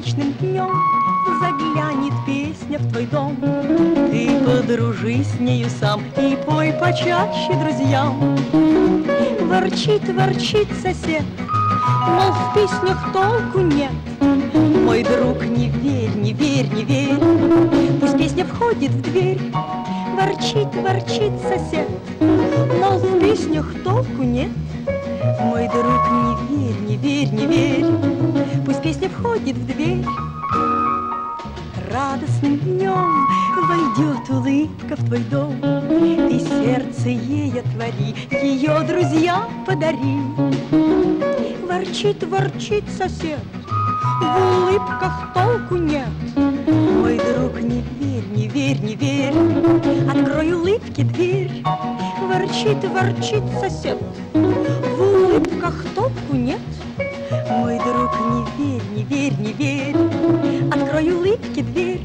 солнечным днем заглянет песня в твой дом. Ты подружись с нею сам и пой почаще друзьям. Ворчит, ворчит сосед, мол, в песнях толку нет. Мой друг, не верь, не верь, не верь, пусть песня входит в дверь. Ворчит, ворчит сосед, мол, в песнях толку нет. Мой друг, не верь, не верь, не верь, пусть песня входит в дверь. Радостным днем войдет улыбка в твой дом. Ты сердце ей отвори, ее друзьям подари. Ворчит, ворчит сосед, в улыбках толку нет. Мой друг, не верь, не верь, не верь, открой улыбке дверь. Ворчит, ворчит сосед, в улыбках толку нет. Мой друг, не верь, не верь, не верь, открой улыбке дверь.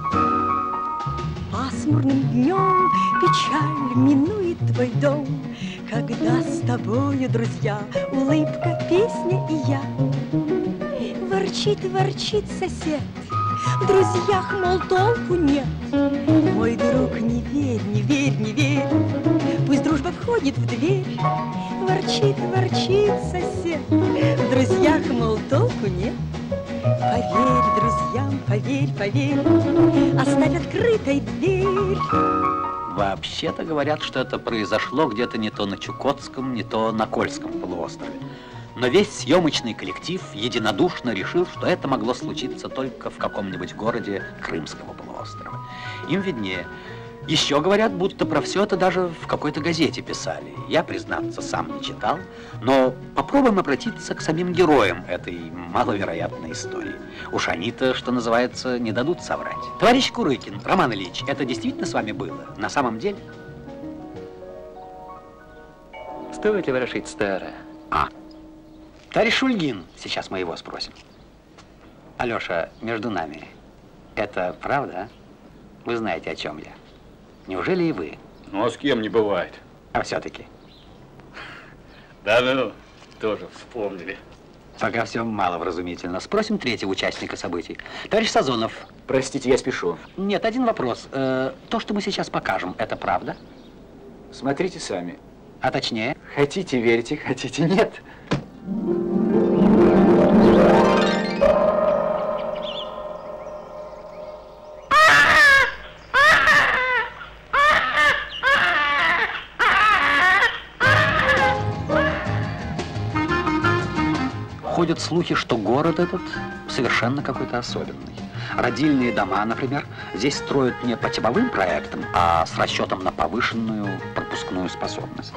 Пасмурным днем печаль минует твой дом, когда с тобою, друзья, улыбка, песня и я. Ворчит, ворчит сосед, в друзьях, мол, толку нет. Мой друг, не верь, не верь, не верь, пусть дружба входит в дверь. Ворчит, ворчит сосед, в друзьях, мол, толку нет. Поверь друзьям, поверь, поверь, оставь открытой дверь. Вообще-то говорят, что это произошло где-то не то на Чукотском, не то на Кольском полуострове. Но весь съемочный коллектив единодушно решил, что это могло случиться только в каком-нибудь городе Крымского полуострова. Им виднее. Еще говорят, будто про все это даже в какой-то газете писали. Я, признаться, сам не читал, но попробуем обратиться к самим героям этой маловероятной истории. Уж они-то, что называется, не дадут соврать. Товарищ Курыкин, Роман Ильич, это действительно с вами было? На самом деле? Стоит ли ворошить старое? Товарищ Шульгин, сейчас мы его спросим. Алеша, между нами, это правда, а? Вы знаете, о чем я. Неужели и вы? Ну, а с кем не бывает? А все-таки? Да ну, тоже вспомнили. Пока все маловразумительно. Спросим третьего участника событий. Товарищ Сазонов. Простите, я спешу. Нет, один вопрос. То, что мы сейчас покажем, это правда? Смотрите сами. А точнее? Хотите верьте, хотите нет. Ходят слухи, что город этот совершенно какой-то особенный. Родильные дома, например, здесь строят не по типовым проектам, а с расчетом на повышенную пропускную способность.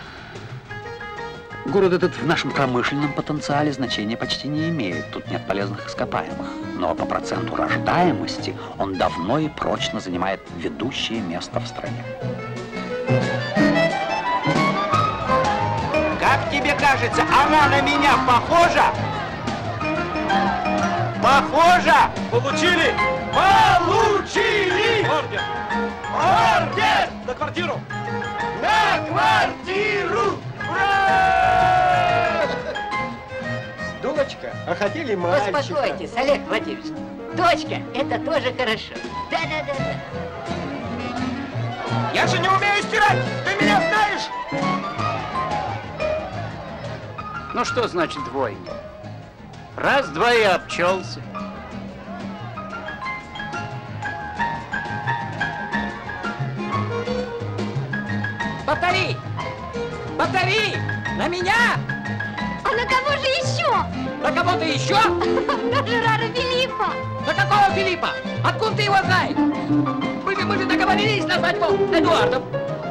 Город этот в нашем промышленном потенциале значения почти не имеет. Тут нет полезных ископаемых. Но по проценту рождаемости он давно и прочно занимает ведущее место в стране. Как тебе кажется, она на меня похожа? Похожа? Получили? Получили! Орден! Орден! На квартиру! На квартиру! Ура! Дочка, а хотели мальчика? Успокойтесь, Олег Владимирович. Дочка, это тоже хорошо. Да-да-да. Я же не умею стирать! Ты меня знаешь? Ну что значит двойня? Раз-два и обчелся. Повтори! Повтори! На меня! А на кого же еще? На кого-то еще? На Жерара Филиппа. На какого Филиппа? Откуда ты его знаешь? Мы же договорились назвать его Эдуардом.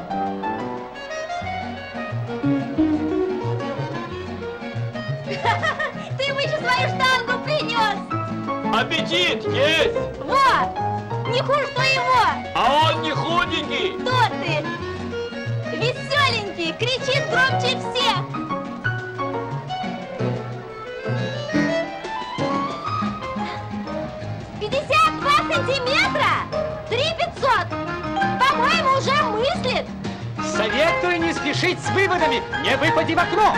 Ты ему еще свою штангу принес. Аппетит есть! Вот! Не хуже твоего. А он не худенький! Кто ты? Веселенький, кричит громче всех. Сантиметра? 3500! По-моему, уже мыслит! Советую не спешить с выводами! Не выпади в окно!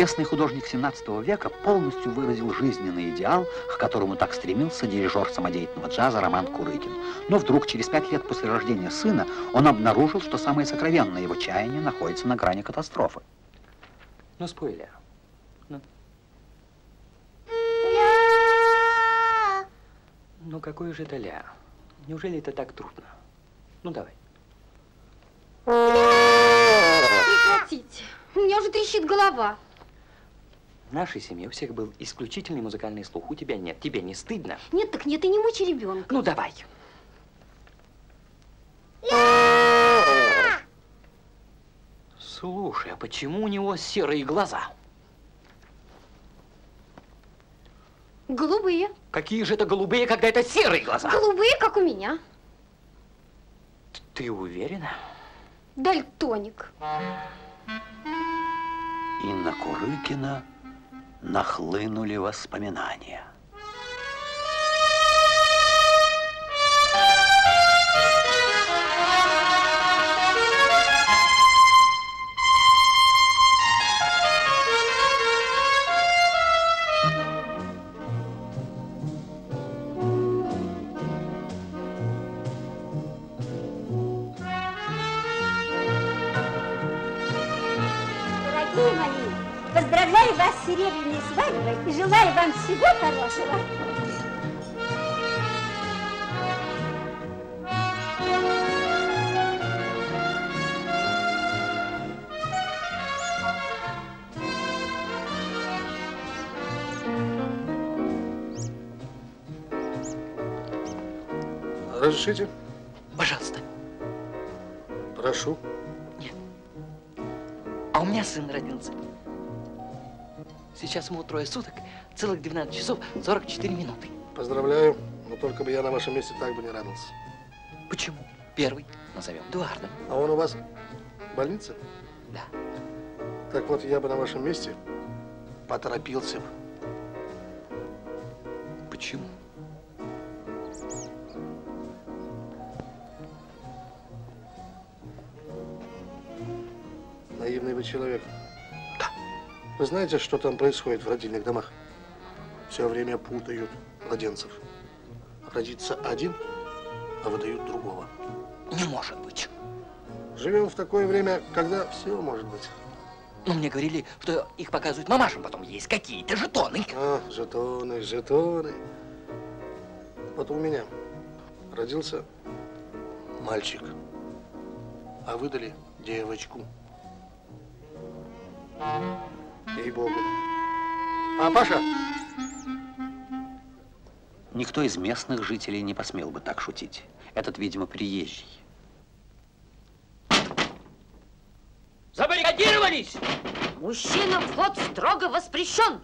Известный художник 17 века полностью выразил жизненный идеал, к которому так стремился дирижер самодеятельного джаза Роман Курыкин. Но вдруг, через 5 лет после рождения сына, он обнаружил, что самое сокровенное его чаяние находится на грани катастрофы. Ну, спой, Ля. Ну. Ля! Ну, какое же это ля? Неужели это так трудно? Ну, давай. Прекратите. У меня уже трещит голова. В нашей семье у всех был исключительный музыкальный слух. У тебя нет. Тебе не стыдно? Нет, так нет, и не мучи ребенка. Ну, давай. Слушай, а почему у него серые глаза? Голубые. Какие же это голубые, когда это серые глаза? Голубые, как у меня. Ты уверена? Дальтоник. И на Курыкина нахлынули воспоминания. Дорогие мои, поздравляю вас с серебряной свадьбой и желаю вам всего хорошего. Разрешите? Пожалуйста. Прошу. Нет. А у меня сын родился. Сейчас ему 3 суток, целых 12 часов 44 минуты. Поздравляю, но только бы я на вашем месте так бы не радовался. Почему? Первый назовем Эдуардом. А он у вас в больнице? Да. Так вот, я бы на вашем месте поторопился бы. Почему? Наивный вы человек. Да. Вы знаете, что там происходит в родильных домах? Все время путают младенцев. Родится один, а выдают другого. Не может быть. Живем в такое время, когда все может быть. Но мне говорили, что их показывают мамашам, потом есть какие-то жетоны. А, жетоны, жетоны. Вот у меня родился мальчик, а выдали девочку. Ей-богу. А, Паша? Никто из местных жителей не посмел бы так шутить. Этот, видимо, приезжий. Забаррикадировались! Мужчинам вход строго воспрещен.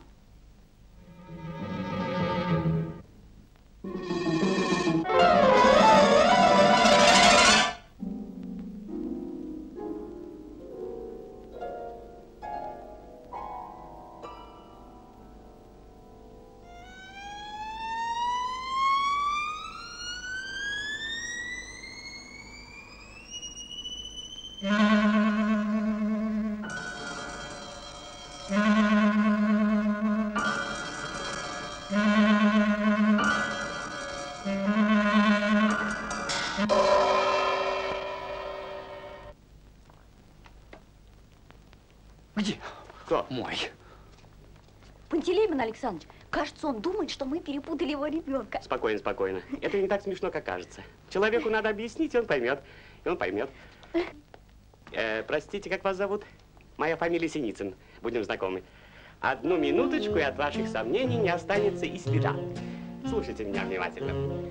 Где? Кто? Мой. Пантелеймон Александрович, кажется, он думает, что мы перепутали его ребенка. Спокойно, спокойно. Это не так смешно, как кажется. Человеку надо объяснить, и он поймет. И он поймет. Простите, как вас зовут? Моя фамилия Синицын. Будем знакомы. 1 минуточку, и от ваших сомнений не останется и следа. Слушайте меня внимательно.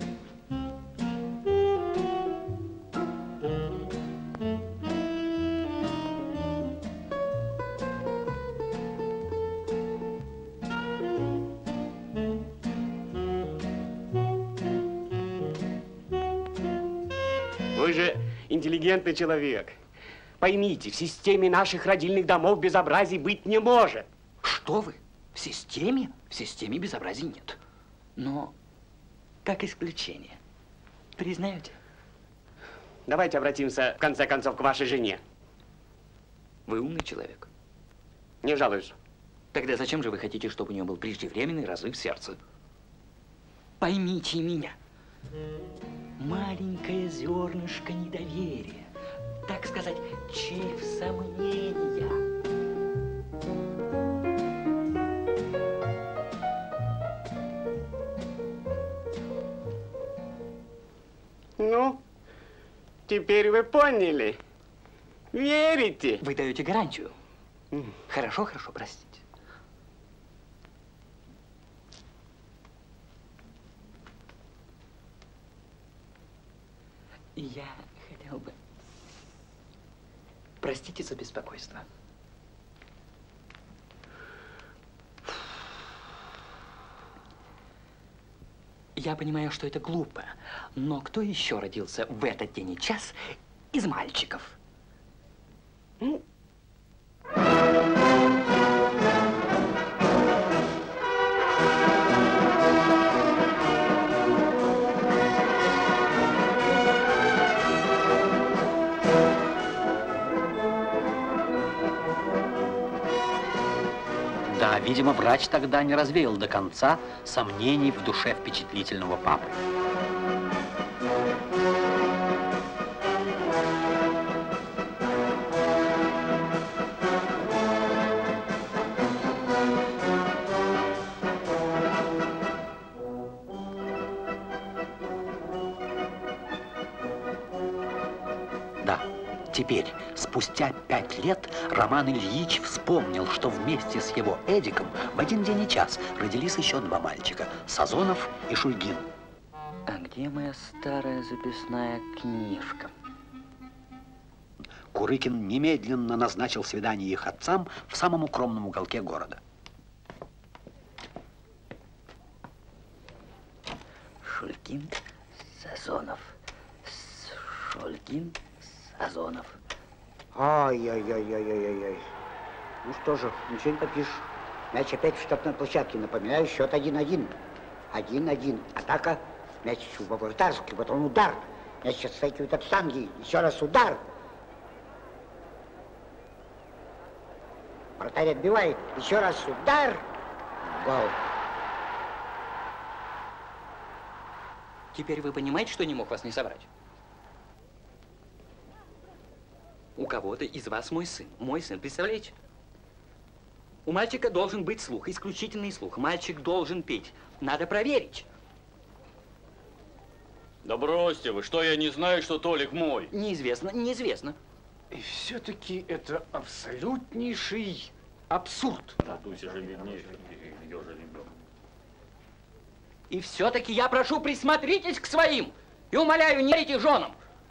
Вы же интеллигентный человек. Поймите, в системе наших родильных домов безобразий быть не может. Что вы? В системе? В системе безобразий нет. Но как исключение. Признаете? Давайте обратимся, в конце концов, к вашей жене. Вы умный человек. Не жалуюсь. Тогда зачем же вы хотите, чтобы у нее был преждевременный разрыв сердца? Поймите меня. Маленькое зернышко недоверия, так сказать, червь сомнения. Ну, теперь вы поняли. Верите? Вы даете гарантию. Хорошо, хорошо, простите. Я хотел бы... Простите за беспокойство. Я понимаю, что это глупо, но кто еще родился в этот день и час из мальчиков? Да, видимо, врач тогда не развеял до конца сомнений в душе впечатлительного папы. Да, теперь, спустя 5 лет, Роман Ильич вспомнил, что вместе с его Эдиком в один день и час родились еще 2 мальчика – Сазонов и Шульгин. А где моя старая записная книжка? Курыкин немедленно назначил свидание их отцам в самом укромном уголке города. Шульгин, Сазонов. Шульгин, Сазонов. Ай-яй-яй-яй-яй-яй. Ну что же, ничего не попишешь. Мяч опять в штрафной площадке. Напоминаю, счет 1-1. 1-1. Атака. Мяч во вратарский, потом удар. Мяч отстакивает от штанги. Еще раз удар. Вратарь отбивает. Еще раз удар. Гол. Теперь вы понимаете, что не мог вас не собрать? У кого-то из вас мой сын. Мой сын, представляете? У мальчика должен быть слух, исключительный слух. Мальчик должен петь. Надо проверить. Да бросьте вы, что я не знаю, что Толик мой? Неизвестно, неизвестно. И все-таки это абсолютнейший абсурд. Татуся же беднее, ее же ребенок. И все-таки я прошу, присмотритесь к своим. И умоляю, не верьте женам.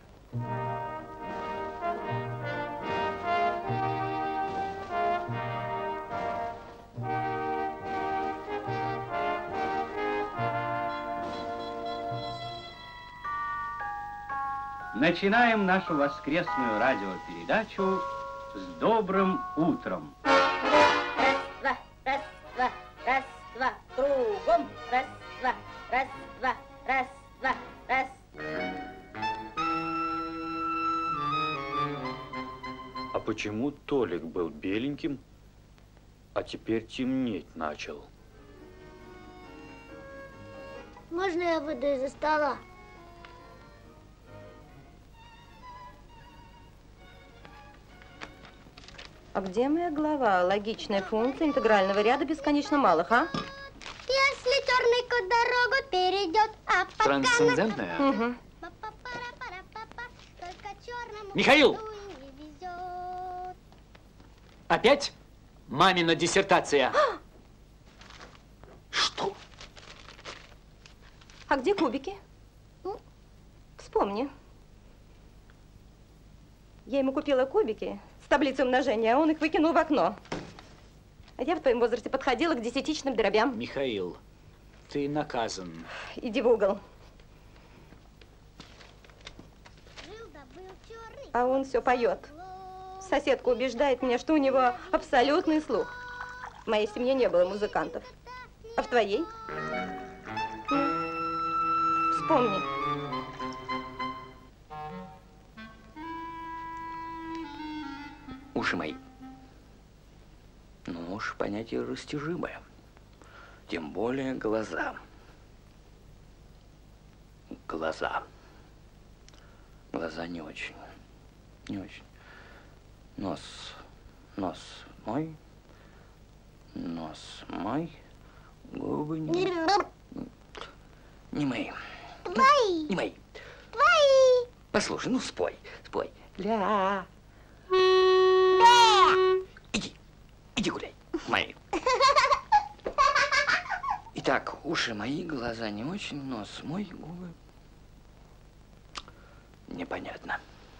Начинаем нашу воскресную радиопередачу с добрым утром. Раз, два, раз, два, кругом. Раз, два, раз, два, раз, два, раз. А почему Толик был беленьким, а теперь темнеть начал? Можно я выйду из-за стола? А где моя глава? Логичная функция интегрального ряда бесконечно малых, а? Если черный кот дорогу перейдет, а пока... Трансцендентная? Угу. Михаил! Опять? Мамина диссертация. Что? А где кубики? Вспомни. Я ему купила кубики с таблицей умножения, а он их выкинул в окно. А я в твоем возрасте подходила к десятичным дробям. Михаил, ты наказан. Иди в угол. А он все поет. Соседка убеждает меня, что у него абсолютный слух. В моей семье не было музыкантов. А в твоей? Вспомни. Уши мои. Ну, уж понятие растяжимое. Тем более глаза. Глаза. Глаза не очень. Не очень. Нос. Нос мой. Нос мой. Губы не... Не мои. Твои. Не мои. Твои. Послушай, ну спой. Спой. Ля. Иди гуляй. Мои. Итак, уши мои, глаза не очень, нос мой, губы. Непонятно.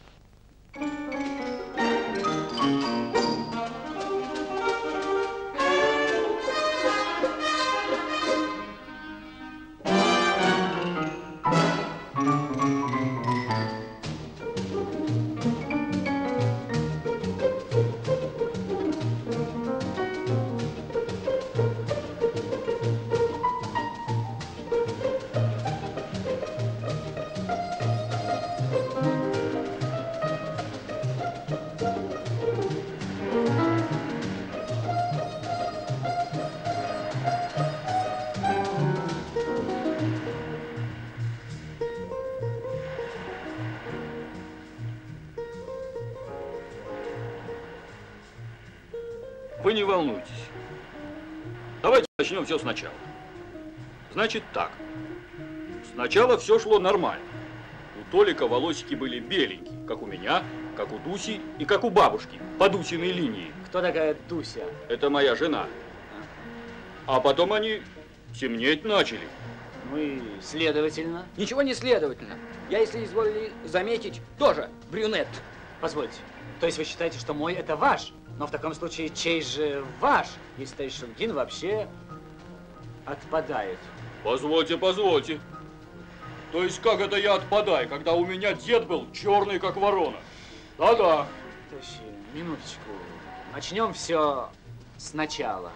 Вы не волнуйтесь. Давайте начнем все сначала. Значит так. Сначала все шло нормально. У Толика волосики были беленькие, как у меня, как у Дуси и как у бабушки, по Дусиной линии. Кто такая Дуся? Это моя жена. А потом они темнеть начали. Ну и следовательно? Ничего не следовательно. Я, если изволили заметить, тоже брюнет. Позвольте, то есть вы считаете, что мой это ваш? Но в таком случае чей же ваш, если Тайшунгин вообще отпадает? Позвольте, позвольте. То есть как это я отпадаю, когда у меня дед был черный, как ворона? Да-да. Товарищи, минуточку. Начнем все сначала.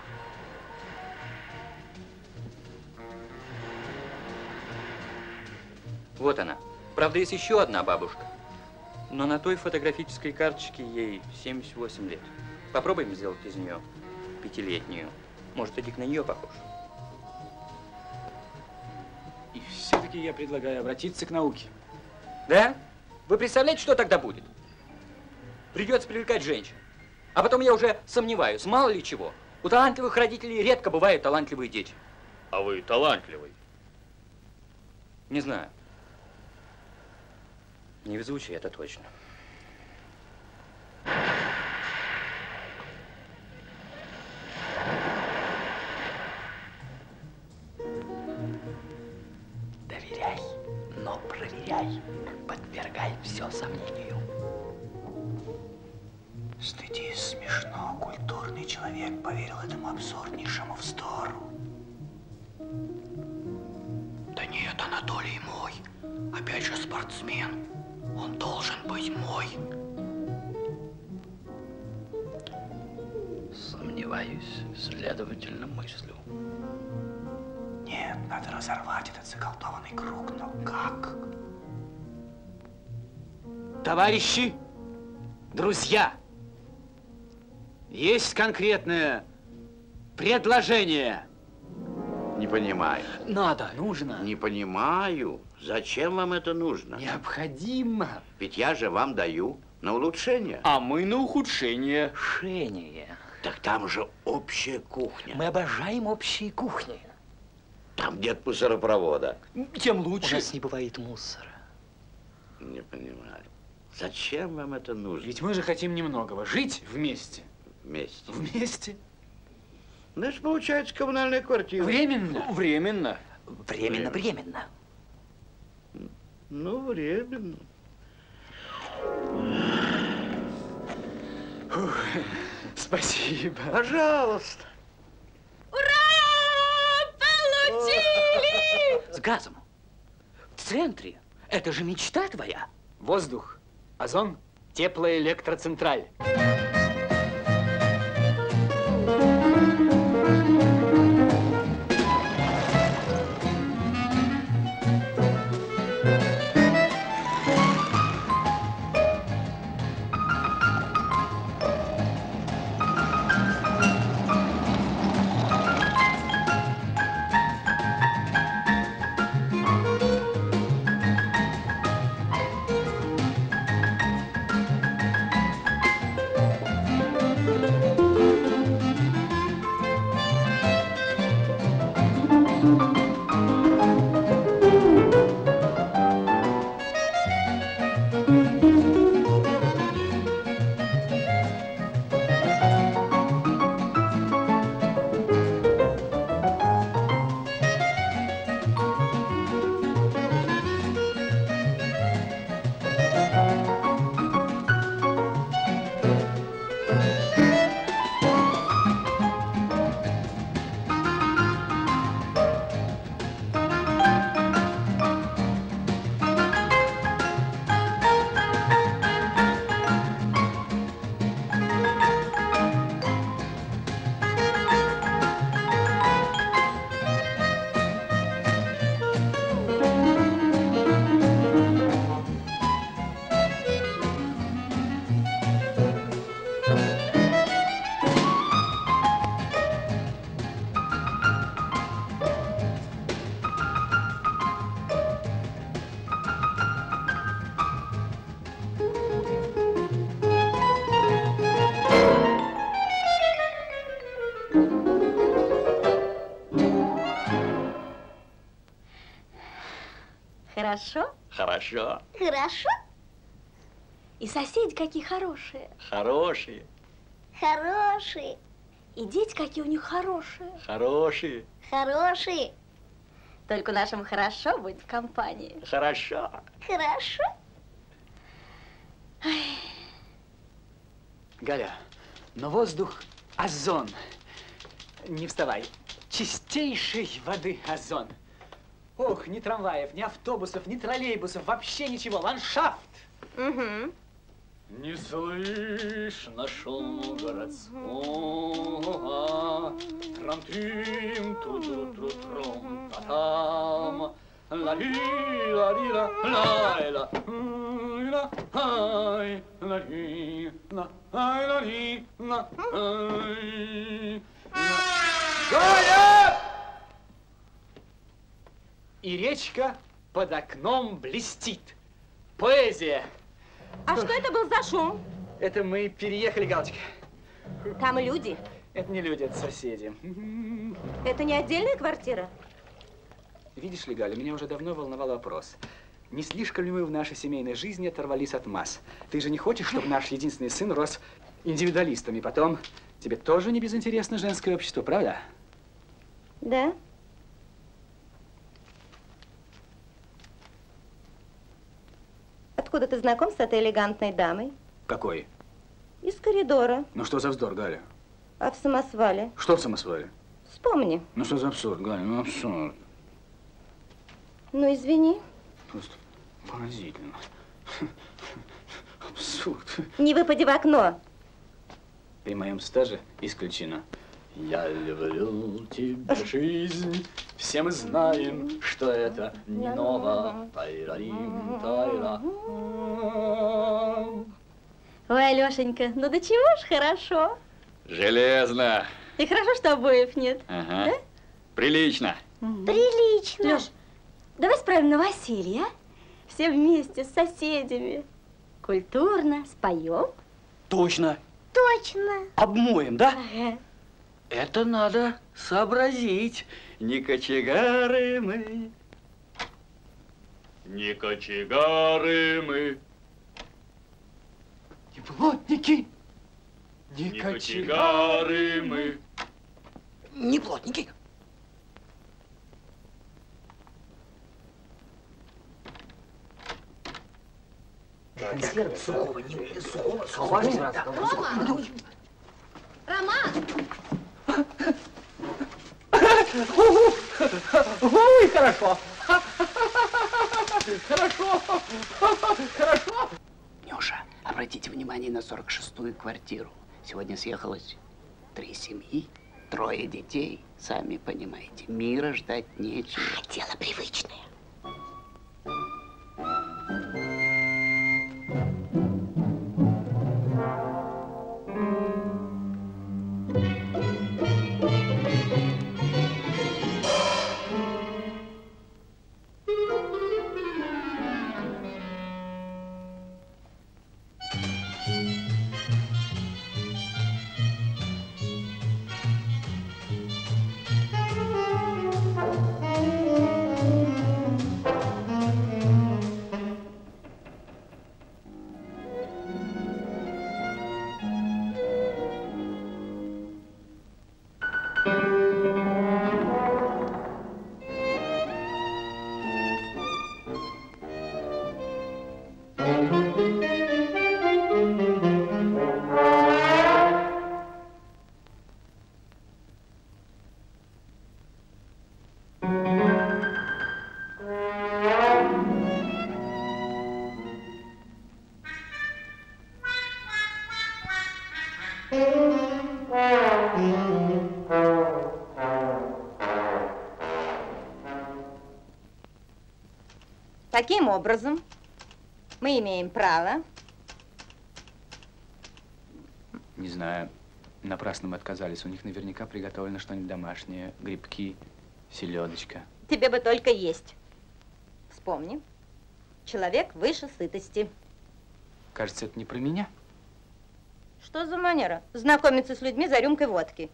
Вот она. Правда, есть еще одна бабушка. Но на той фотографической карточке ей 78 лет. Попробуем сделать из нее 5-летнюю. Может, Эдик на нее похож. И все-таки я предлагаю обратиться к науке. Да? Вы представляете, что тогда будет? Придется привлекать женщин. А потом я уже сомневаюсь, мало ли чего. У талантливых родителей редко бывают талантливые дети. А вы талантливый? Не знаю. Невезучий, это точно. Доверяй, но проверяй. Подвергай все сомнению. Стыдись, смешно. Культурный человек поверил этому абсурднейшему вздору. Да нет, Анатолий мой. Опять же спортсмен. Он должен быть мой. Сомневаюсь, следовательно, мыслю. Нет, надо разорвать этот заколдованный круг. Но как? Товарищи, друзья, есть конкретное предложение. Не понимаю. Надо, нужно. Не понимаю. Зачем вам это нужно? Необходимо. Ведь я же вам даю на улучшение. А мы на ухудшение. Шение. Так там же общая кухня. Мы обожаем общие кухни. Там нет мусоропровода. Тем лучше. У нас не бывает мусора. Не понимаю. Зачем вам это нужно? Ведь мы же хотим немногого. Жить вместе. Вместе. Вместе. Значит, получается коммунальная квартира. Временно. Временно. Временно. Ну, временно. Фух, спасибо. Пожалуйста. Ура! Получили! С газом. В центре. Это же мечта твоя. Воздух, озон, теплоэлектроцентраль. хорошо? Хорошо. Хорошо? И соседи какие хорошие. Хорошие. Хорошие. И дети какие у них хорошие. Хорошие. Хорошие. Только нашим хорошо будет в компании. Хорошо. Хорошо. Ай. Галя, но воздух озон. Не вставай. Чистейшей воды озон. Ох, ни трамваев, ни автобусов, ни троллейбусов, вообще ничего. Ландшафт. Угу. Не слышно шуму городского, трам-трим, тру-тру-тру-трум, та-там, ла-ли-ла-ли-ла, ла-ла, ла-ай, ла-ли, ла-ай, ла-ли, Галя! И речка под окном блестит. Поэзия. А что это был за шум? Это мы переехали, Галочка. Там и люди. Это не люди, это соседи. Это не отдельная квартира? Видишь ли, Галя, меня уже давно волновал вопрос. Не слишком ли мы в нашей семейной жизни оторвались от масс? Ты же не хочешь, чтобы наш единственный сын рос индивидуалистом, и потом тебе тоже не безинтересно женское общество, правда? Да. Откуда ты знаком с этой элегантной дамой? Какой? Из коридора. Ну что за вздор, Галя? А в самосвале? Что в самосвале? Вспомни. Ну что за абсурд, Галя? Ну абсурд. Ну, извини. Просто поразительно. Абсурд. Не выпади в окно. При моем стаже исключено. Я люблю тебя, жизнь. Все мы знаем, что это не ново. Тайрарим, тайра. Ой, Алешенька, ну до чего ж хорошо. Железно. И хорошо, что обоев нет. Ага. Да? Прилично. Прилично. Леш, давай справим новоселье, а? Все вместе с соседями. Культурно споем. Точно. Точно. Обмоем, да? Ага. Это надо сообразить. Не кочегары мы. Не кочегары мы. Не плотники. Не кочегары мы. Не плотники. Консервы сухого, не сухого, Рома! Роман! Ой, хорошо. Хорошо. Хорошо. Нюша, обратите внимание на 46-ю квартиру. Сегодня съехалось 3 семьи, 3 детей. Сами понимаете, мира ждать нечего. Дело привычное. Таким образом, мы имеем право. Не знаю. Напрасно мы отказались. У них наверняка приготовлено что-нибудь домашнее. Грибки, селедочка. Тебе бы только есть. Вспомни. Человек выше сытости. Кажется, это не про меня. Что за манера? Знакомиться с людьми за рюмкой водки.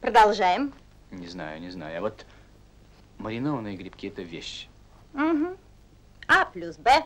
Продолжаем. Не знаю, не знаю. А вот маринованные грибки – это вещь. Угу. А плюс Б.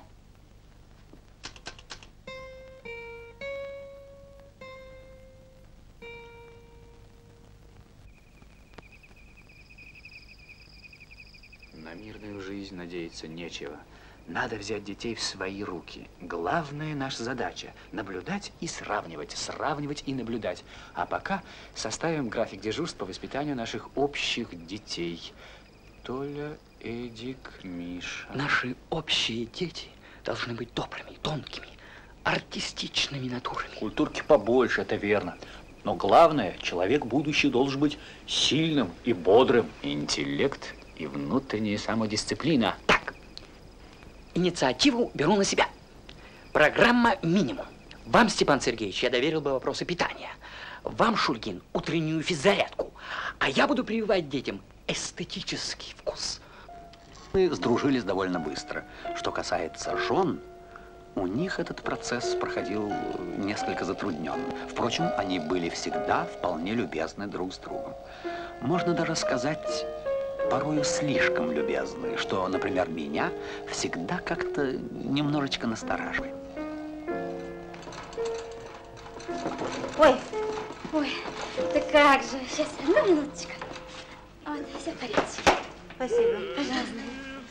На мирную жизнь надеяться нечего. Надо взять детей в свои руки. Главная наша задача – наблюдать и сравнивать, сравнивать и наблюдать. А пока составим график дежурств по воспитанию наших общих детей. Толя, Эдик, Миша. Наши общие дети должны быть добрыми, тонкими, артистичными натурами. Культурки побольше, это верно. Но главное, человек будущий должен быть сильным и бодрым. Интеллект и внутренняя самодисциплина. Так, инициативу беру на себя. Программа «Минимум». Вам, Степан Сергеевич, я доверил бы вопросы питания. Вам, Шульгин, утреннюю физзарядку. А я буду прививать детям эстетический вкус. Мы сдружились довольно быстро. Что касается жен, у них этот процесс проходил несколько затрудненно. Впрочем, они были всегда вполне любезны друг с другом. Можно даже сказать, порою слишком любезны, что, например, меня всегда как-то немножечко настораживает. Ой, да как же. Сейчас, одну минуточку. Вот, все в порядке. Спасибо. Пожалуйста.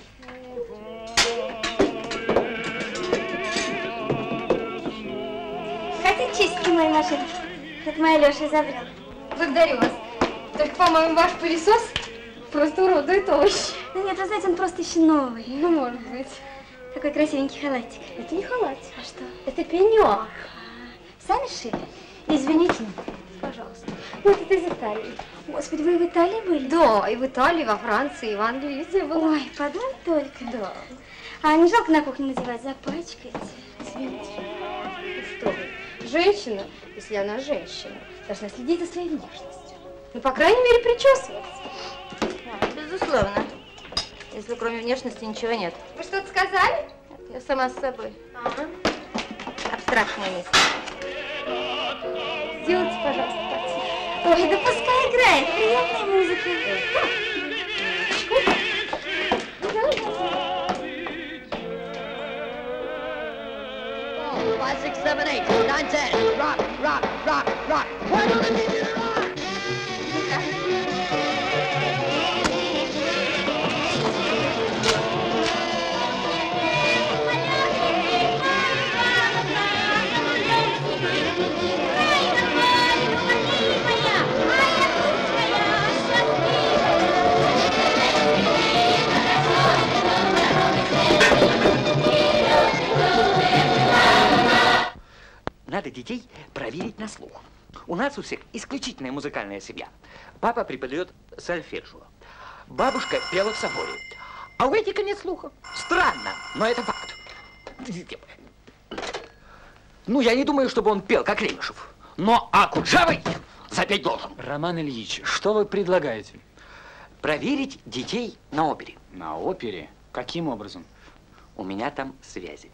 Хотите чистки моей машины? Это моя Леша изобрел. Благодарю вас. Только, по-моему, ваш пылесос просто уродует овощи. Да нет, вы знаете, он просто еще новый. Ну, может быть. Какой красивенький халатик. Это не халатик. А что? Это пенек. Сами шили? Извините. Пожалуйста. Вот это из Италии. Господи, вы в Италии были? Да, и в Италии, и во Франции, и в Англии, везде была. Ой, подумай только. Да. А не жалко на кухне надевать, запачкаете? Извините. Ну что вы, женщина, если она женщина, должна следить за своей внешностью. Ну, по крайней мере, причесываться. Безусловно. Если кроме внешности ничего нет. Вы что-то сказали? Нет, я сама с собой. Ага. Абстрактная мысль. Сделайте, пожалуйста, потише. Ой, да пускай играет. Приятная музыка. Five, six, seven, eight, nine, ten. Rock, rock, rock, rock. Why don't I need you to rock? Надо детей проверить на слух. У нас у всех исключительная музыкальная семья. Папа преподает сольфеджио. Бабушка пела в соборе. А у Эдика нет слуха. Странно, но это факт. Ну, я не думаю, чтобы он пел, как Лемешев. Но Акуджавой запеть должен. Роман Ильич, что вы предлагаете? Проверить детей на опере. На опере? Каким образом? У меня там связи.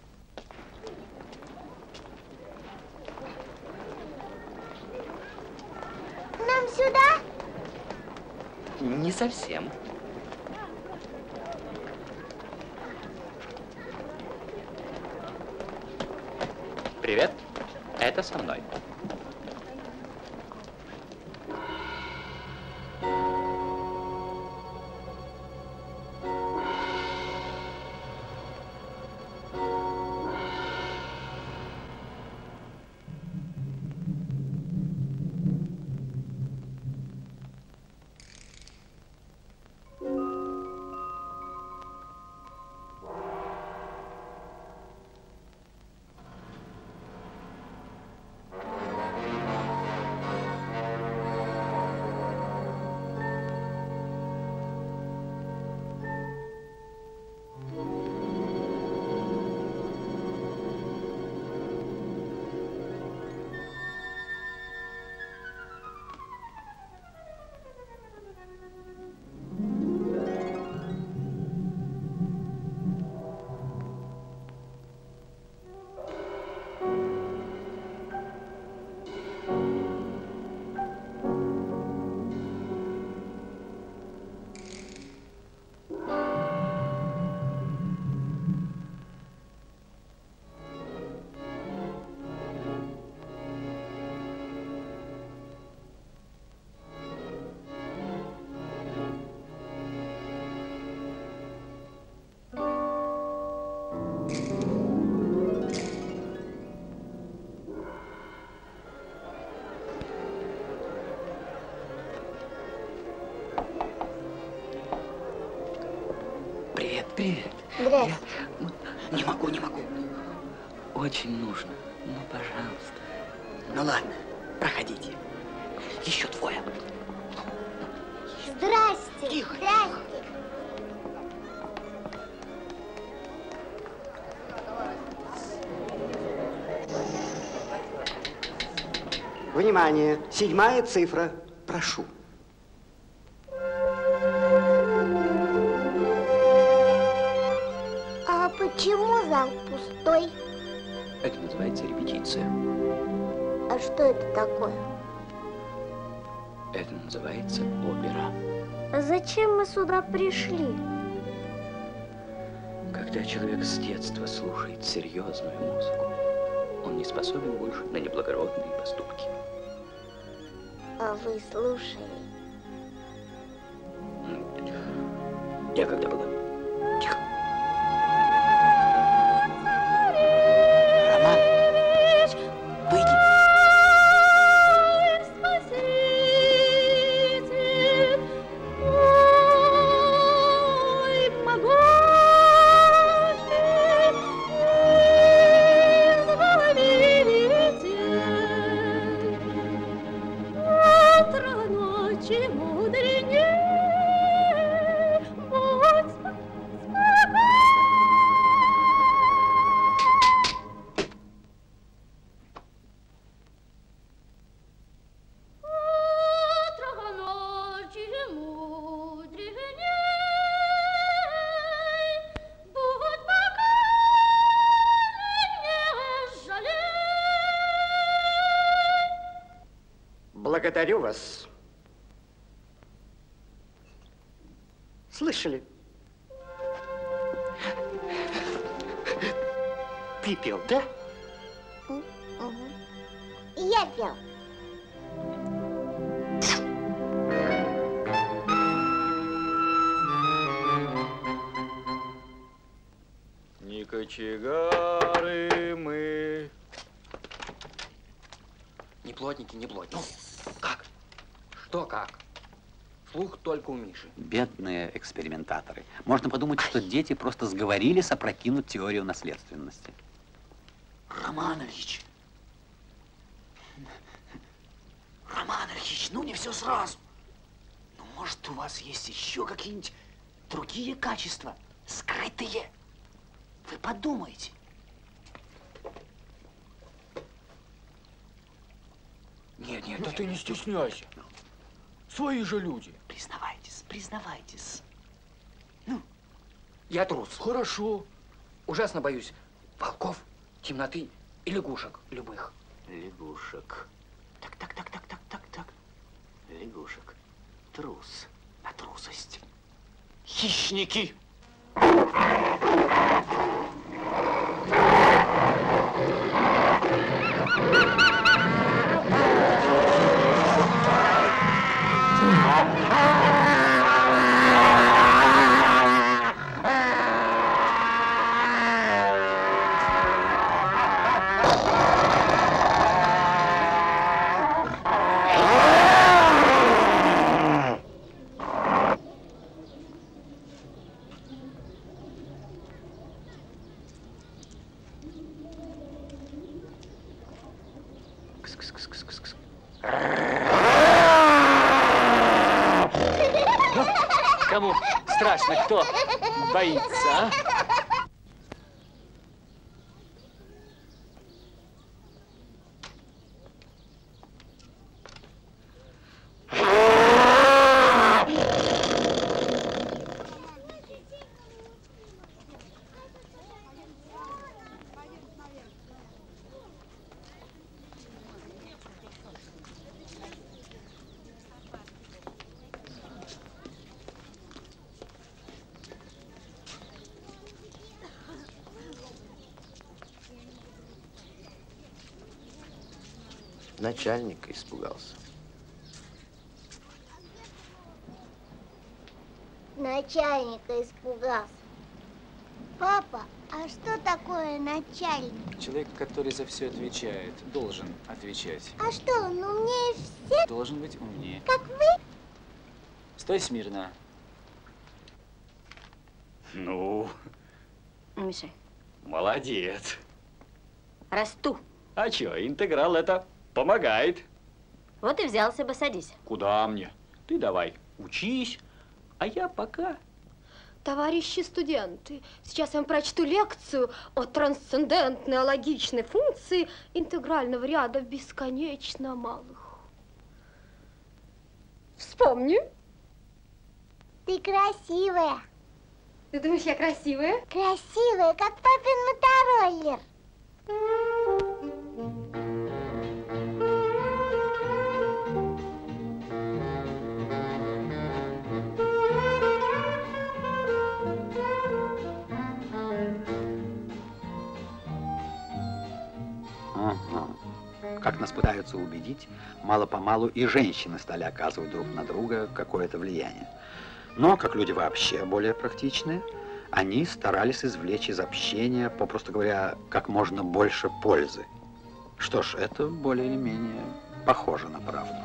Нам сюда? Не совсем. Привет, это со мной. Привет. Здрасте. Не могу. Очень нужно. Ну, пожалуйста. Ну, ладно, проходите. Еще двое. Здрасте. Тихо. Здрасте. Внимание! 7-я цифра. Прошу. А почему зал пустой? Это называется репетиция. А что это такое? Это называется опера. А зачем мы сюда пришли? Когда человек с детства слушает серьезную музыку, он не способен больше на неблагородные поступки. А вы слушали? Я когда была... Тихо. Роман, выйди. Благодарю вас. Слышали? Ты пел, да? Я пел. Не кочегары мы. Не плотники. Как? Что как? Слух только у Миши. Бедные экспериментаторы. Можно подумать, что дети просто сговорились опрокинуть теорию наследственности. Роман Ильич, ну не все сразу. Ну, может, у вас есть еще какие-нибудь другие качества, скрытые? Вы подумайте. Нет. Да ты не стесняйся. Свои же люди. Признавайтесь. Я трус. Хорошо. Ужасно боюсь волков, темноты и лягушек любых. Лягушек. Так. Лягушек. Трус. На трусость. Хищники. Кому страшно, кто боится, а? Начальника испугался. Начальника испугался. Папа, а что такое начальник? Человек, который за все отвечает, должен отвечать. А что, он умнее всех? Должен быть умнее. Как вы? Стой смирно. Ну? Не мешай. Молодец. Расту. А что, интеграл это помогает. Вот и взялся бы, садись. Куда мне? Ты давай учись, а я пока... Товарищи студенты, сейчас я вам прочту лекцию о трансцендентной логичной функции интегрального ряда бесконечно малых. Вспомни. Ты красивая. Ты думаешь, я красивая? Красивая, как папин мотороллер. Как нас пытаются убедить, мало-помалу и женщины стали оказывать друг на друга какое-то влияние. Но, как люди вообще более практичные, они старались извлечь из общения, попросту говоря, как можно больше пользы. Что ж, это более или менее похоже на правду.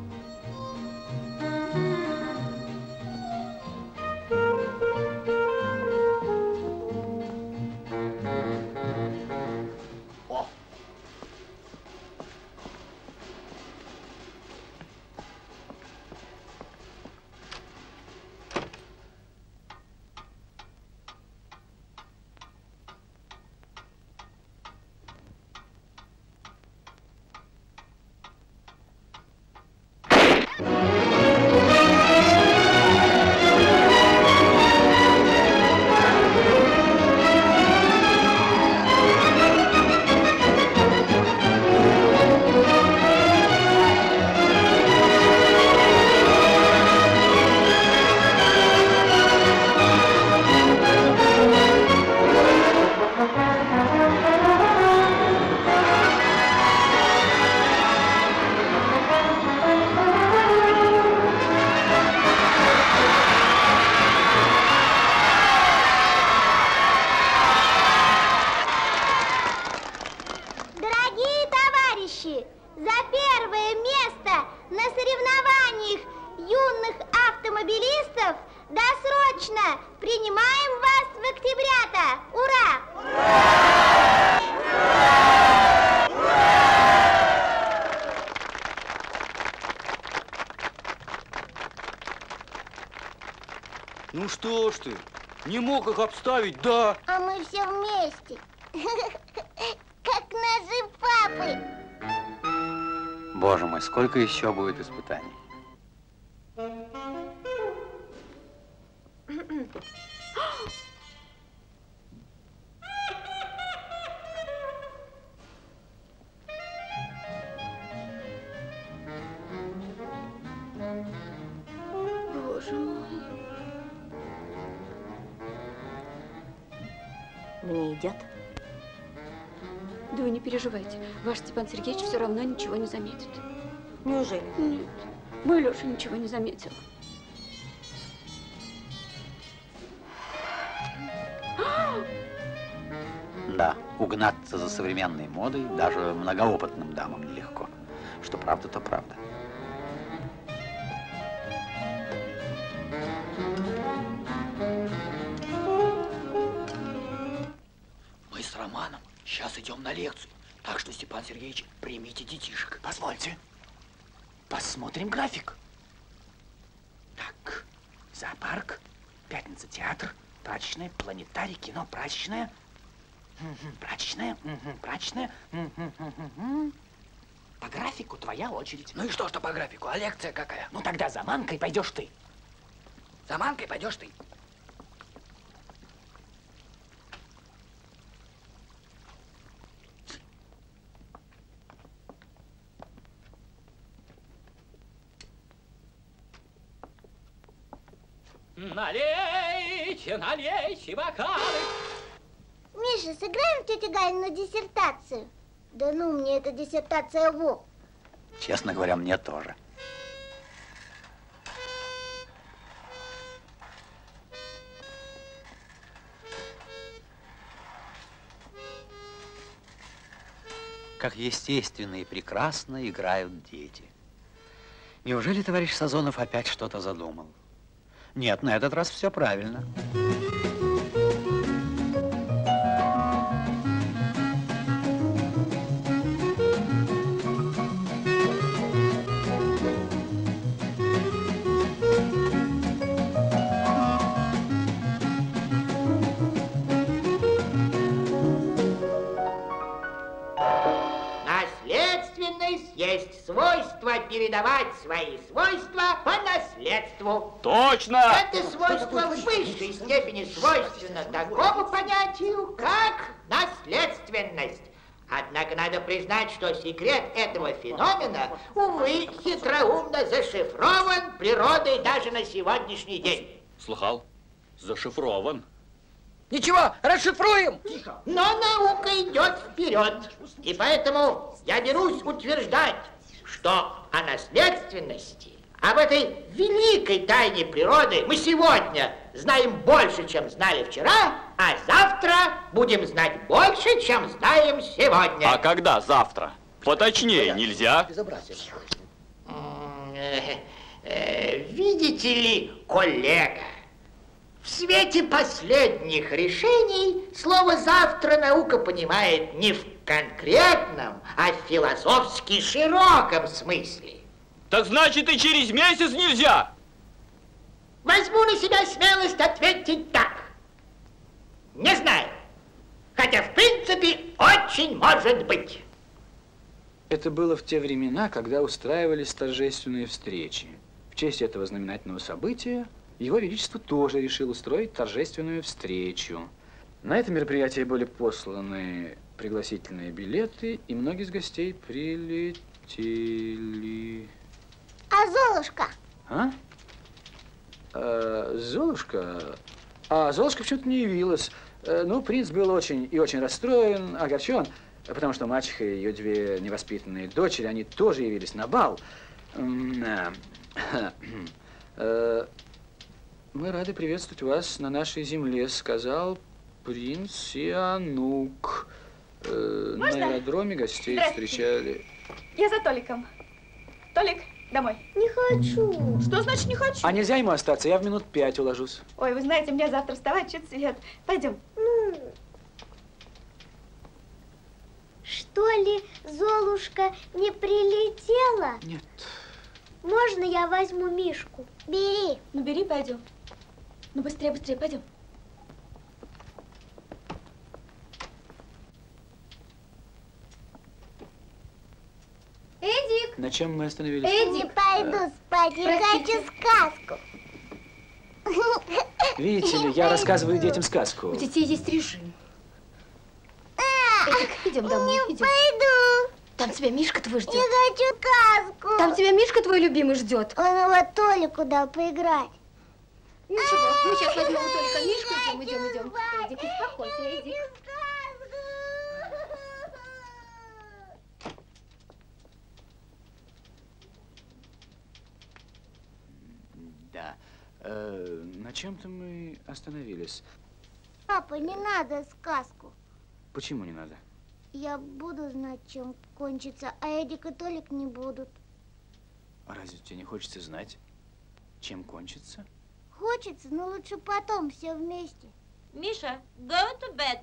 Ну что ж ты, не мог их обставить, да? А мы все вместе. Как наши папы. Боже мой, сколько еще будет испытаний? Боже мой. Мне идет. Да вы не переживайте. Ваш Степан Сергеевич все равно ничего не заметит. Неужели? Нет. Мой Леша ничего не заметил. Да, угнаться за современной модой даже многоопытным дамам нелегко. Что правда, то правда. Мы с Романом сейчас идем на лекцию. Так что, Степан Сергеевич, примите детишек. Позвольте. Посмотрим график. Так, зоопарк, пятница театр, прачечная, планетарий, кино, прачечная. Прачечная, прачечная. По графику твоя очередь. Ну и что по графику? А лекция какая? Ну тогда за Манкой пойдешь ты. За Манкой пойдешь ты. Налейте, налейте бокалы. Миша, сыграем тетя Галину диссертацию? Да ну, мне эта диссертация во. Честно говоря, мне тоже. Как естественно и прекрасно играют дети. Неужели товарищ Сазонов опять что-то задумал? Нет, на этот раз все правильно. есть свойство передавать свои свойства по наследству. Точно! Это свойство в высшей степени свойственно такому понятию, как наследственность. Однако надо признать, что секрет этого феномена, увы, хитроумно зашифрован природой даже на сегодняшний день. Слыхал? Зашифрован. Ничего, расшифруем. Тихо. Но наука идет вперед. И поэтому я берусь утверждать, что о наследственности, об этой великой тайне природы мы сегодня знаем больше, чем знали вчера, а завтра будем знать больше, чем знаем сегодня. А когда завтра? Поточнее нельзя? Видите ли, коллега, в свете последних решений слово «завтра» наука понимает не в конкретном, а в философски широком смысле. Так значит, и через месяц нельзя? Возьму на себя смелость ответить так. Не знаю. Хотя, в принципе, очень может быть. Это было в те времена, когда устраивались торжественные встречи. В честь этого знаменательного события Его Величество тоже решил устроить торжественную встречу. На это мероприятие были посланы пригласительные билеты, и многие из гостей прилетели. А Золушка? А? Золушка? Золушка почему-то не явилась. Ну, принц был очень расстроен, огорчен, потому что мачеха и ее две невоспитанные дочери, они тоже явились на бал. Мы рады приветствовать вас на нашей земле, сказал принц Сианук. На аэродроме гостей встречали. Я за Толиком. Толик, домой. Не хочу. Что значит не хочу? А нельзя ему остаться? Я в минут 5 уложусь. Ой, вы знаете, мне завтра вставать, чуть свет. Пойдем. Что ли, Золушка не прилетела? Нет. Можно я возьму Мишку? Бери. Ну, бери, пойдем. Ну, быстрее, быстрее, пойдем. Эдик. На чем мы остановились? Эдик. Пойду спать, я хочу сказку. Видите ли, я рассказываю детям сказку. У детей есть режим. Эдик, идем домой. Не пойду. Там тебя Мишка твой ждет. Я хочу сказку. Там тебя Мишка твой любимый ждет. Он его Толику дал поиграть. Ничего, мы сейчас возьмем у Толика Мишку, идем. Эдик, успокойся, Эдик. Да. На чем-то мы остановились. Папа, не надо сказку. Почему не надо? Я буду знать, чем кончится, а Эдик и Толик не будут. А разве тебе не хочется знать, чем кончится? Хочется, но лучше потом, все вместе. Миша, go to bed.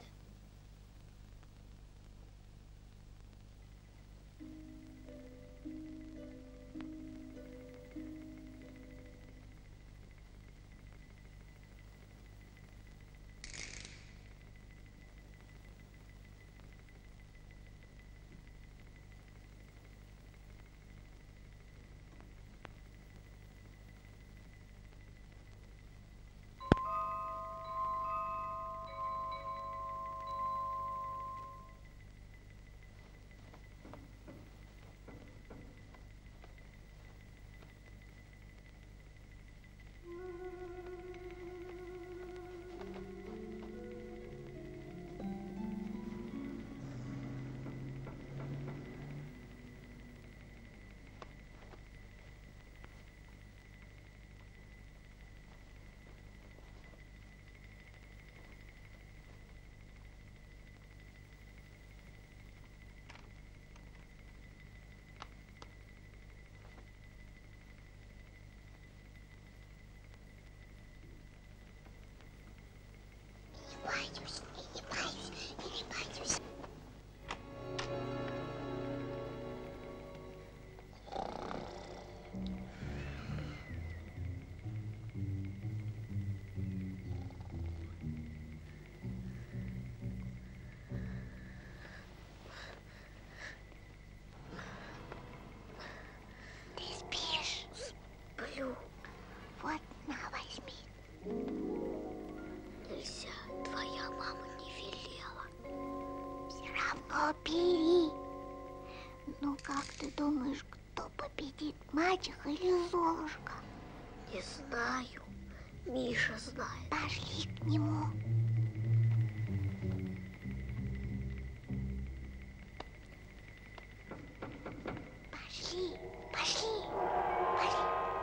Побери. Ну, как ты думаешь, кто победит, мачеха или Золушка? Не знаю. Миша знает. Пошли к нему. Пошли, пошли, пошли.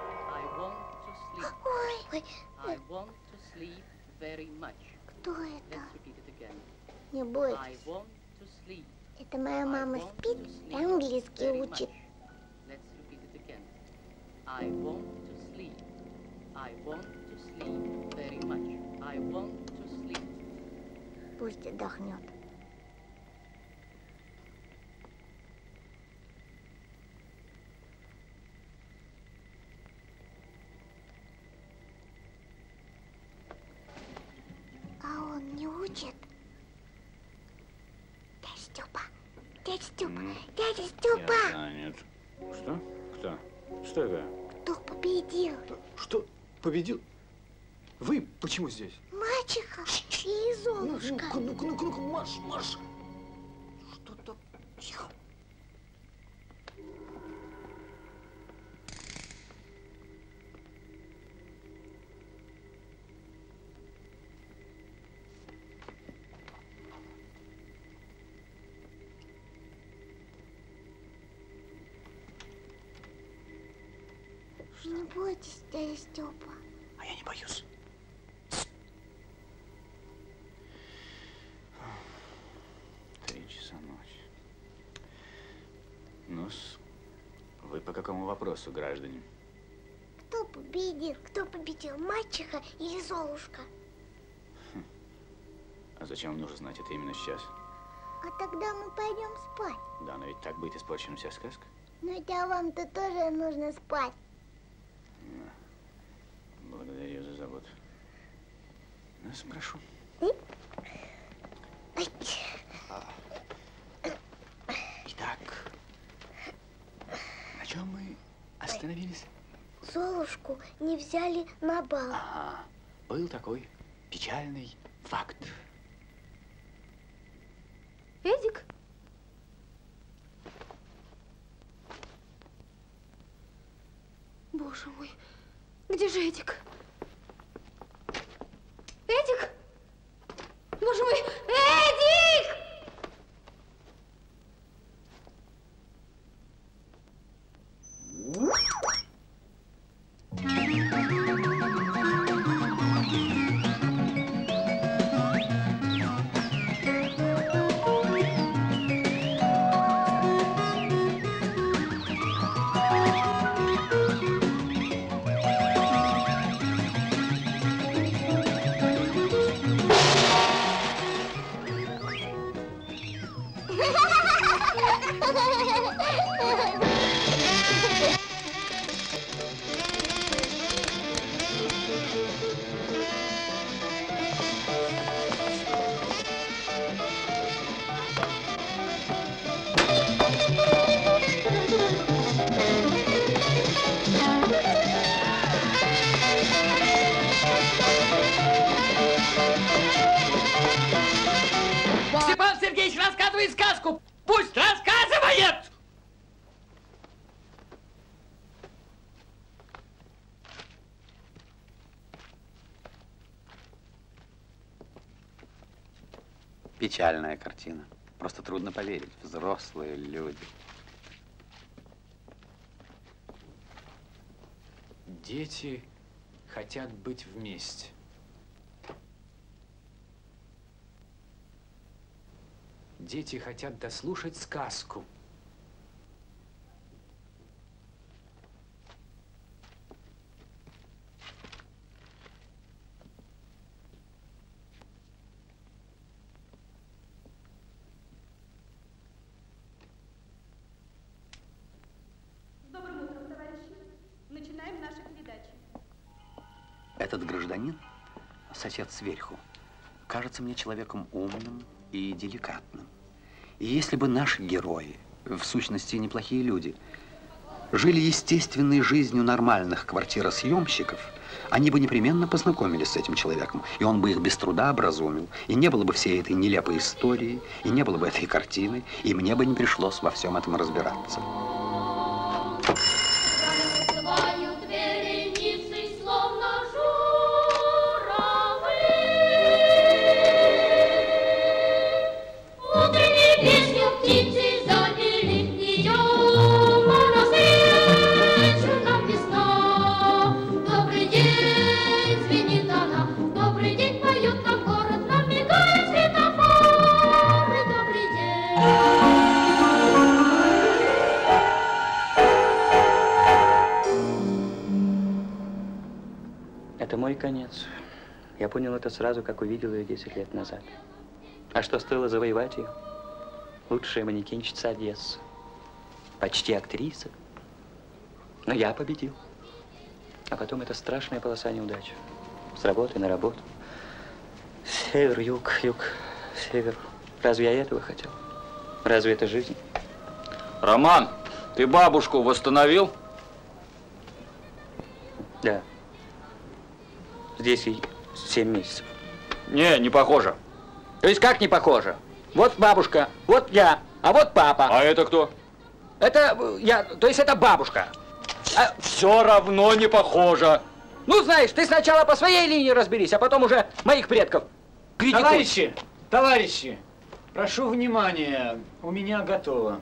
Ой. I want to sleep very much. Кто это? Let's repeat it again. Не I бойтесь. want to sleep. Это моя мама спит и английский учит. Let's repeat it again. I want to sleep. I want to sleep very much. I want to sleep. Пусть отдохнет. А он не учит? Дядя Степа, дядя Степа, дядя Степа! Я занят. Что? Кто? Что это? Кто победил? Что? Победил? Вы почему здесь? Мачеха и Золушка. Ну-ка, марш. Что-то... Тихо. Не бойтесь, дядя Степа. А я не боюсь. Три часа ночи. Ну-с, вы по какому вопросу, граждане? Кто победил? Кто победил, мачеха или Золушка? А зачем вам нужно знать это именно сейчас? А тогда мы пойдем спать. Да, но ведь так будет испорчена вся сказка. Но ведь а вам-то тоже нужно спать. Благодарю за заботу. Нас прошу. Итак, на чем мы остановились? Золушку не взяли на бал. Ага, был такой печальный факт. Эдик? Боже мой, где же Эдик? Эдик? Боже мой, Эдик! Степан Сергеевич рассказывает сказку. Пусть рассказывает! Печальная картина. Просто трудно поверить. Взрослые люди. Дети хотят быть вместе. Дети хотят дослушать сказку. Добрым утром, товарищи. Начинаем нашу передачу. Этот гражданин, сосед сверху, кажется мне человеком умным и деликатным. И если бы наши герои, в сущности неплохие люди, жили естественной жизнью нормальных квартиросъемщиков, они бы непременно познакомились с этим человеком, и он бы их без труда образумил, и не было бы всей этой нелепой истории, и не было бы этой картины, и мне бы не пришлось во всем этом разбираться. Это мой конец. Я понял это сразу, как увидел ее 10 лет назад. А что стоило завоевать ее? Лучшая манекенщица Одессы. Почти актриса. Но я победил. А потом эта страшная полоса неудач. С работы на работу. Север, юг, юг, север. Разве я этого хотел? Разве это жизнь? Роман, ты бабушку восстановил? Да. Здесь ей 7 месяцев. Не похоже. То есть как не похоже? Вот бабушка, вот я, а вот папа. А это кто? Это я, то есть это бабушка. Все равно не похоже. Ну, знаешь, ты сначала по своей линии разберись, а потом уже моих предков критикуй. Товарищи, прошу внимания, у меня готово.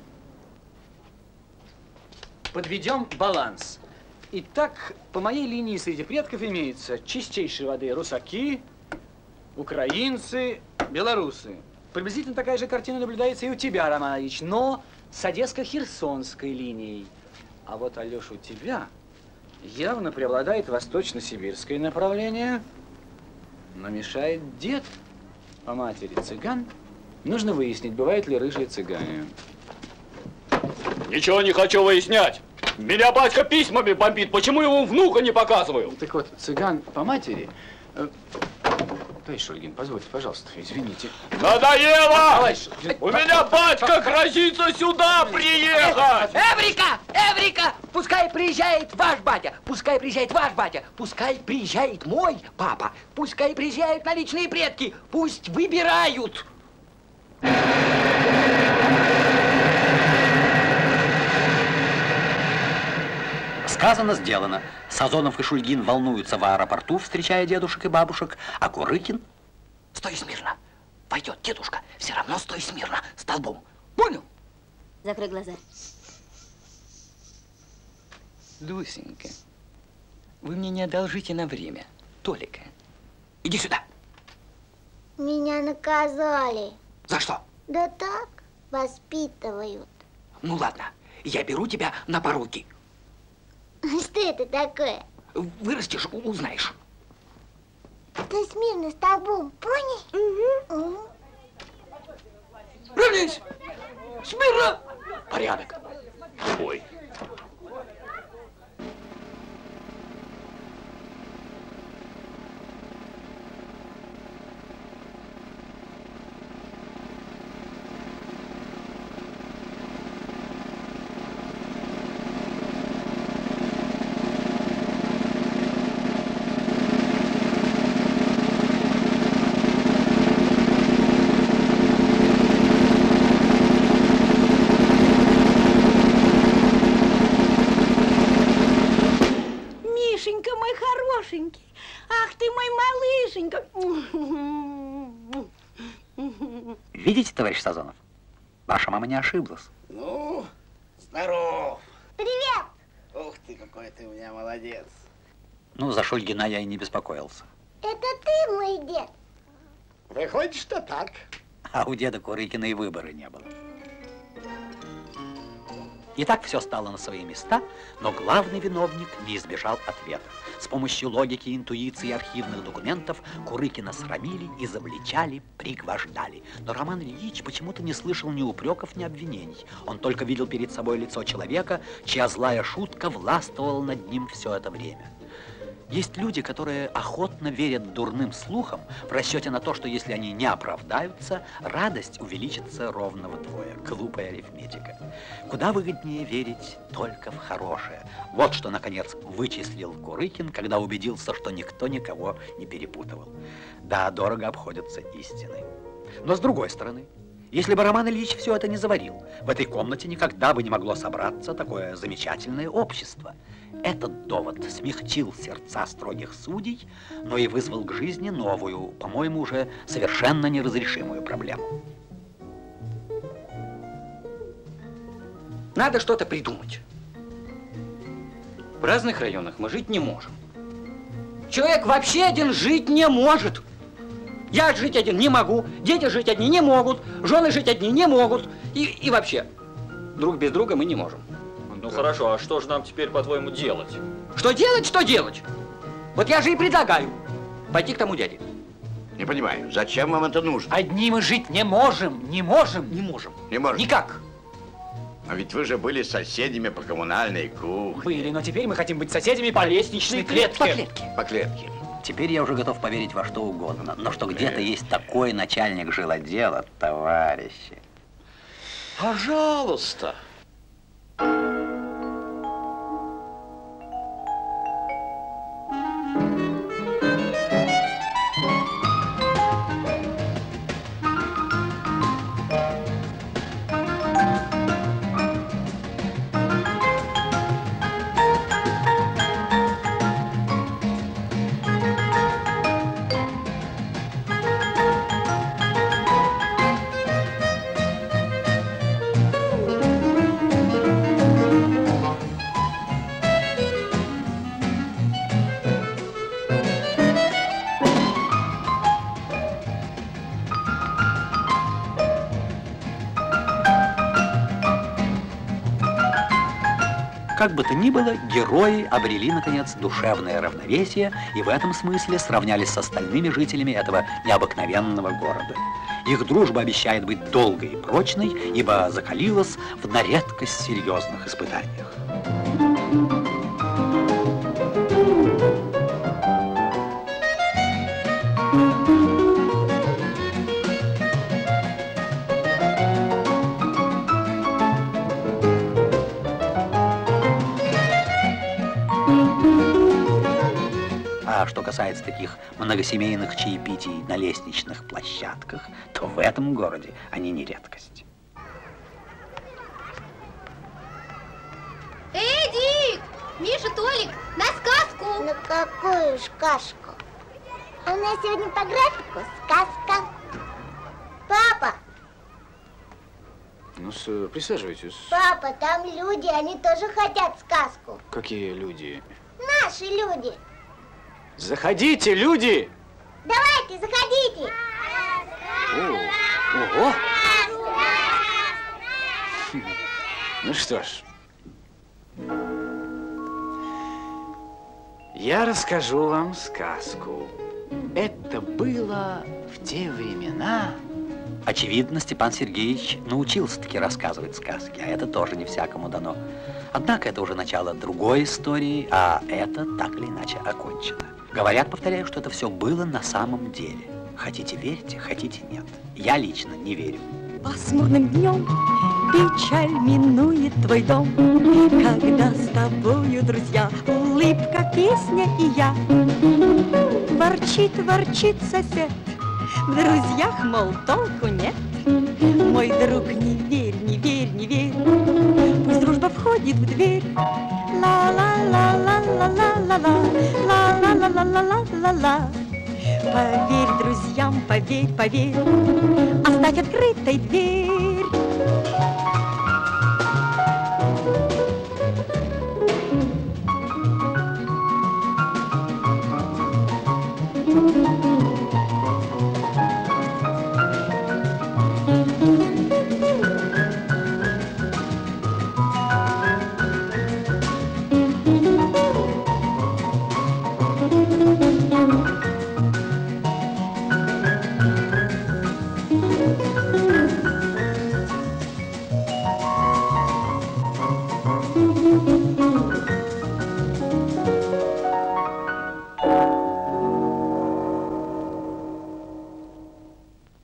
Подведем баланс. Итак, по моей линии среди предков имеются чистейшей воды русаки, украинцы, белорусы. Приблизительно такая же картина наблюдается и у тебя, Роман Ильич, но с одесско-херсонской линией. А вот, Алеша, у тебя явно преобладает восточно-сибирское направление, но мешает дед по матери цыган. Нужно выяснить, бывают ли рыжие цыгане. Ничего не хочу выяснять. Меня батька письмами бомбит. Почему ему внука не показываю? Так вот, цыган по матери... Товарищ Шульгин, позвольте, пожалуйста, извините. Надоело! У меня батька грозится сюда приехать! Эврика! Эврика! Пускай приезжает ваш батя, пускай приезжает ваш батя, пускай приезжает мой папа, пускай приезжают наличные предки, пусть выбирают. Сказано, сделано. Сазонов и Шульгин волнуются в аэропорту, встречая дедушек и бабушек, а Курыкин... Стой смирно. Войдет дедушка, все равно стой смирно, столбом. Понял? Закрой глаза. Люсенька, вы мне не одолжите на время. Толика, иди сюда. Меня наказали. За что? Да так, воспитывают. Ну ладно, я беру тебя на поруки. Что это такое? Вырастешь, узнаешь. Ты смирно столбом, понял? Угу. Равняйся! Смирно! Порядок. Ой. Ах ты мой малышенька. Видите, товарищ Сазонов? Ваша мама не ошиблась. Ну, здоров. Привет. Ух ты, какой ты у меня молодец. Ну, за Шульгина я и не беспокоился. Это ты мой дед? Выходит, что так. А у деда Курыкина и выбора не было. И так все стало на свои места, но главный виновник не избежал ответа. С помощью логики, интуиции и архивных документов Курыкина срамили, изобличали, пригвождали. Но Роман Ильич почему-то не слышал ни упреков, ни обвинений. Он только видел перед собой лицо человека, чья злая шутка властвовала над ним все это время. Есть люди, которые охотно верят дурным слухам в расчете на то, что если они не оправдаются, радость увеличится ровно вдвое. Глупая арифметика. Куда выгоднее верить только в хорошее. Вот что, наконец, вычислил Курыкин, когда убедился, что никто никого не перепутывал. Да, дорого обходятся истины. Но с другой стороны, если бы Роман Ильич все это не заварил, в этой комнате никогда бы не могло собраться такое замечательное общество. Этот довод смягчил сердца строгих судей, но и вызвал к жизни новую, по-моему, уже совершенно неразрешимую проблему. Надо что-то придумать. В разных районах мы жить не можем. Человек вообще один жить не может. Я жить один не могу, дети жить одни не могут, жены жить одни не могут. И вообще, друг без друга мы не можем. Ну хорошо, а что же нам теперь, по-твоему, делать? Что делать, что делать? Вот я же и предлагаю пойти к тому дяде. Не понимаю, зачем вам это нужно? Одни мы жить не можем, не можем. Не можем. Не можем. Никак. А ведь вы же были соседями по коммунальной кухне. Были, но теперь мы хотим быть соседями по лестничной клетке. По клетке. Теперь я уже готов поверить во что угодно, но что где-то есть такой начальник жилотдела, товарищи. Пожалуйста. Как бы то ни было, герои обрели, наконец, душевное равновесие и в этом смысле сравнялись с остальными жителями этого необыкновенного города. Их дружба обещает быть долгой и прочной, ибо закалилась в на редкость серьезных испытаниях. А что касается таких многосемейных чаепитий на лестничных площадках, то в этом городе они не редкость. Эдик! Миша, Толик, на сказку! На какую сказку? У нас сегодня по графику сказка. Папа! Ну, присаживайтесь. Папа, там люди, они тоже хотят сказку. Какие люди? Наши люди. Заходите, люди! Давайте, заходите! Ого! Ну что ж, я расскажу вам сказку. Это было в те времена. Очевидно, Степан Сергеевич научился-таки рассказывать сказки, а это тоже не всякому дано. Однако это уже начало другой истории, а это так или иначе окончено. Говорят, повторяю, что это все было на самом деле. Хотите верьте, хотите нет. Я лично не верю. Пасмурным днем печаль минует твой дом, когда с тобою, друзья, улыбка, песня и я. Ворчит, ворчит сосед, в друзьях, мол, толку нет. Мой друг, не верь, не верь, не верь, пусть дружба входит в дверь. Ла-ла-ла-ла-ла-ла-ла-ла, ла-ла-ла-ла-ла-ла-ла. Поверь друзьям, поверь, поверь, оставь открытой дверь.